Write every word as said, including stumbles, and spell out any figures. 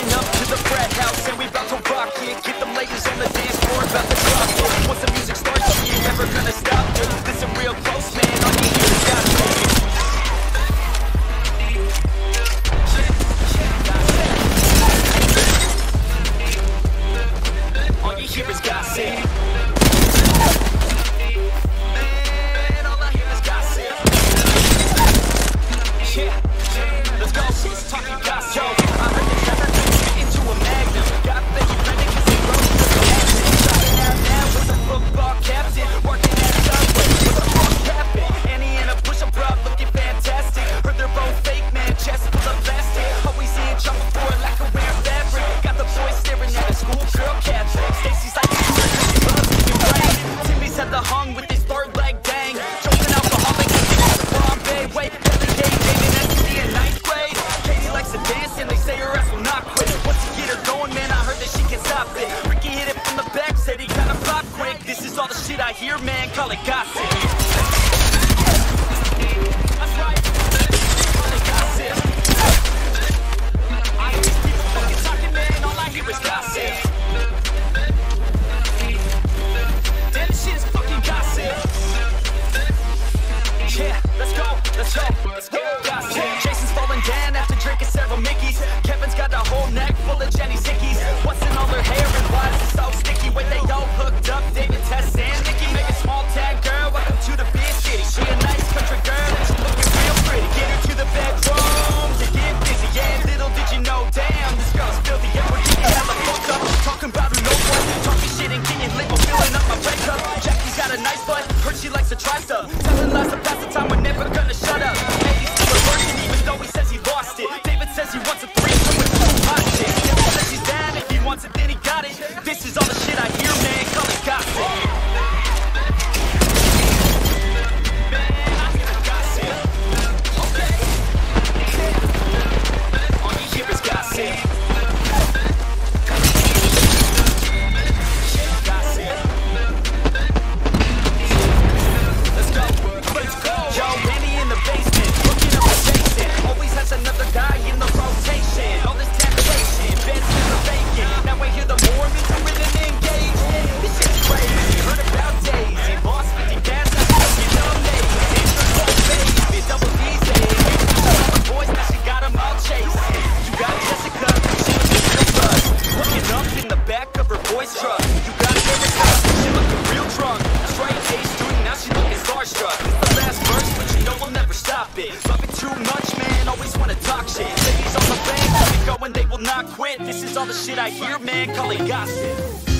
Pulling up to the frat house and we bout to rock it. Get them ladies on the dance floor, about to drop it. Once the music starts, you ain't never gonna stop it. Listen real close, man, all you hear is gossip. All you hear is gossip. Man, all I hear is gossip. Yeah, let's go. Talking gossip. Yo, I heard the trapper turn into a magnum. Got Becky Brennan cause he rose to the action. Shouting out now with the football captain. Working at Subway with a fuck captain. Annie and a push-up bra looking fantastic. Heard they're both fake, man, chest full of plastic. Always in trouble for a lack of wearing fabric. Got the boys staring at a schoolgirl caption. Stacy's like, she loves me, you right. Timmy's had the hung with his third leg, dang. Choking alcoholic, the Bombay. Wait, every day dating S D in ninth grade. Katie likes to dance and they say her ass will not quit. Once you get her going, man, I heard that she can stop it. Ricky hit it from the back, said he kinda flop quick. This is all the shit I hear, man, call it gossip. That's right, call it gossip. I hear these people fucking talking, man, all I hear is gossip. Damn, this shit is fucking gossip. Yeah, let's go, let's go, let's go. Gossip. Jason's falling down after drinking several Mickeys. Kevin's got a whole neck full of Jenny's hickeys. What's in all her hair and why is it so sticky? Wait, they all hooked up, David, Tess, and Nikki. Make a small town girl, welcome to the big city. She a nice country girl and she looking real pretty. Get her to the bedroom to get busy. Yeah, little did you know, damn, this girl's filthy. Yeah, we're getting hella fucked up, talking about who knows what. Talking shit and getting lit, we're filling up my break cup. Jackie's got a nice butt, heard she likes to try stuff. Telling lies to pass the time, we're never gonna shut up. Hey, he's still a virgin even though he says he lost it. David says he wants a threesome with two hot chicks. Kevin says he's down, if he wants it then he got it. This is all the shit I hear, man, call it gossip. Man, I hear the gossip. Okay. All you hear is gossip. Gossip. Let's go, let's go. Yo, Annie in the basement, looking up adjacent. Always has another guy in the rotation. All this temptation, beds never vacant. Now I hear the Mormons are rhythm engaged. This shit's crazy, heard about Daisy. Lost fifty bands, that's fucking amazing. Oh baby, double D's in. All the boys, now she got them all chasing. You got Jessica, she was in the bus. Looking up in the back of her boy's truck. You got Erica, she looking real drunk. Straight H doing, now she looking starstruck. It's the last verse, but you know we'll never stop it. Love it too much, man, always wanna talk shit. Ladies on the bank, keep it going, they will not quit. This is all the shit I hear, man, call it gossip.